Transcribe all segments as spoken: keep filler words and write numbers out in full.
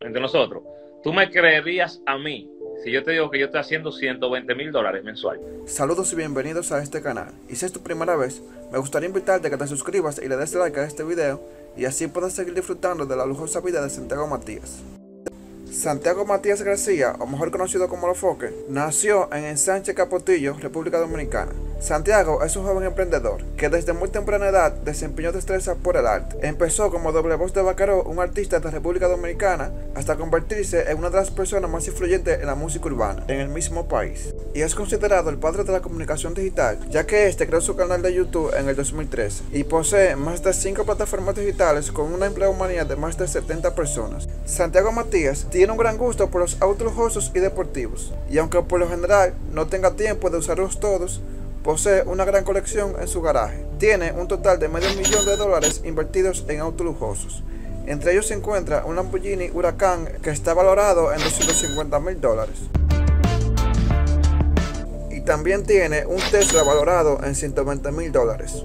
entre nosotros, ¿tú me creerías a mí si yo te digo que yo estoy haciendo ciento veinte mil dólares mensual? Saludos y bienvenidos a este canal. Y si es tu primera vez, me gustaría invitarte a que te suscribas y le des like a este video y así puedas seguir disfrutando de la lujosa vida de Santiago Matías. Santiago Matías García, o mejor conocido como Los Foques, nació en Ensanche Capotillo, República Dominicana. Santiago es un joven emprendedor que desde muy temprana edad desempeñó destreza por el arte. Empezó como doble voz de Bacaró, un artista de República Dominicana, hasta convertirse en una de las personas más influyentes en la música urbana en el mismo país. Y es considerado el padre de la comunicación digital, ya que este creó su canal de YouTube en el dos mil trece y posee más de cinco plataformas digitales con una empleomanía de más de setenta personas. Santiago Matías tiene un gran gusto por los autos lujosos y deportivos, y aunque por lo general no tenga tiempo de usarlos todos, posee una gran colección en su garaje. Tiene un total de medio millón de dólares invertidos en autos lujosos. Entre ellos se encuentra un Lamborghini Huracán que está valorado en doscientos cincuenta mil dólares. Y también tiene un Tesla valorado en ciento veinte mil dólares.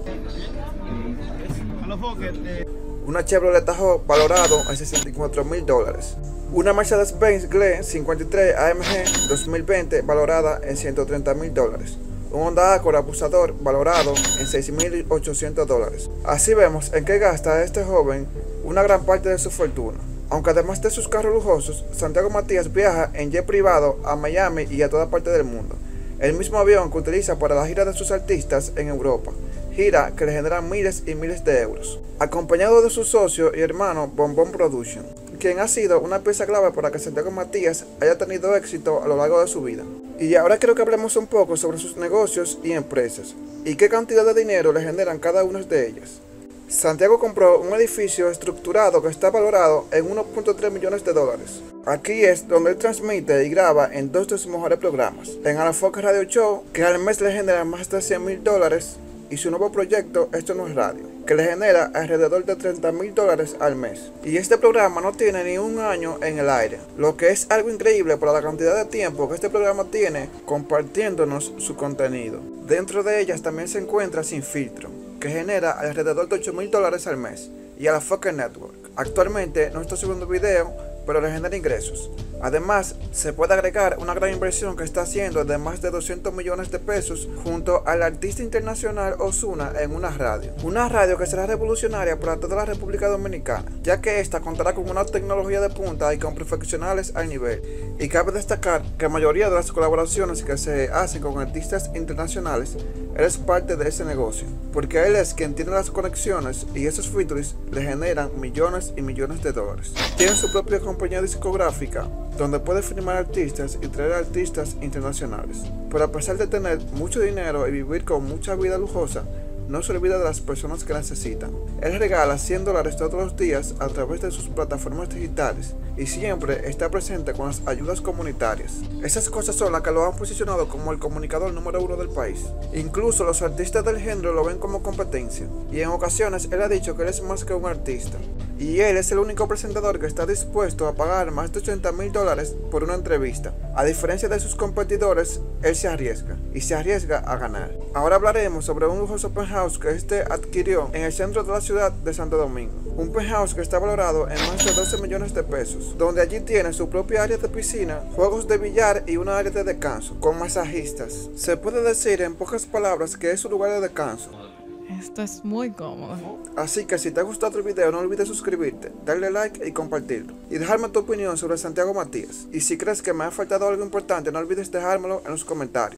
Una Chevrolet Tahoe valorado en sesenta y cuatro mil dólares. Una Mercedes-Benz G L E cincuenta y tres A M G dos mil veinte valorada en ciento treinta mil dólares. Un Honda Accord abusador valorado en seis mil ochocientos dólares. Así vemos en qué gasta este joven una gran parte de su fortuna. Aunque además de sus carros lujosos, Santiago Matías viaja en jet privado a Miami y a toda parte del mundo. El mismo avión que utiliza para la gira de sus artistas en Europa, gira que le genera miles y miles de euros, acompañado de su socio y hermano Bombón Production, quien ha sido una pieza clave para que Santiago Matías haya tenido éxito a lo largo de su vida. Y ahora quiero que hablemos un poco sobre sus negocios y empresas, y qué cantidad de dinero le generan cada una de ellas. Santiago compró un edificio estructurado que está valorado en uno punto tres millones de dólares. Aquí es donde él transmite y graba en dos de sus mejores programas, en A La Foque Radio Show, que al mes le genera más de cien mil dólares, y su nuevo proyecto Esto No Es Radio, que le genera alrededor de treinta mil dólares al mes. Y este programa no tiene ni un año en el aire, lo que es algo increíble para la cantidad de tiempo que este programa tiene compartiéndonos su contenido. Dentro de ellas también se encuentra Sin Filtro, que genera alrededor de ocho mil dólares al mes, y A La Foque Network. Actualmente no está subiendo video, pero le genera ingresos. Además, se puede agregar una gran inversión que está haciendo de más de doscientos millones de pesos junto al artista internacional Ozuna en una radio. Una radio que será revolucionaria para toda la República Dominicana, ya que esta contará con una tecnología de punta y con profesionales al nivel. Y cabe destacar que la mayoría de las colaboraciones que se hacen con artistas internacionales, él es parte de ese negocio, porque él es quien tiene las conexiones y esos features le generan millones y millones de dólares. Tiene su propia compañía discográfica, donde puede firmar artistas y traer artistas internacionales. Pero a pesar de tener mucho dinero y vivir con mucha vida lujosa, no se olvida de las personas que necesitan. Él regala cien dólares todos los días a través de sus plataformas digitales y siempre está presente con las ayudas comunitarias. Esas cosas son las que lo han posicionado como el comunicador número uno del país. Incluso los artistas del género lo ven como competencia, y en ocasiones él ha dicho que él es más que un artista. Y él es el único presentador que está dispuesto a pagar más de ochenta mil dólares por una entrevista. A diferencia de sus competidores, él se arriesga, y se arriesga a ganar. Ahora hablaremos sobre un lujoso penthouse que este adquirió en el centro de la ciudad de Santo Domingo. Un penthouse que está valorado en más de doce millones de pesos, donde allí tiene su propia área de piscina, juegos de billar y una área de descanso, con masajistas. Se puede decir en pocas palabras que es un lugar de descanso. Esto es muy cómodo. Así que si te ha gustado el video, no olvides suscribirte, darle like y compartirlo. Y dejarme tu opinión sobre Santiago Matías. Y si crees que me ha faltado algo importante, no olvides dejármelo en los comentarios.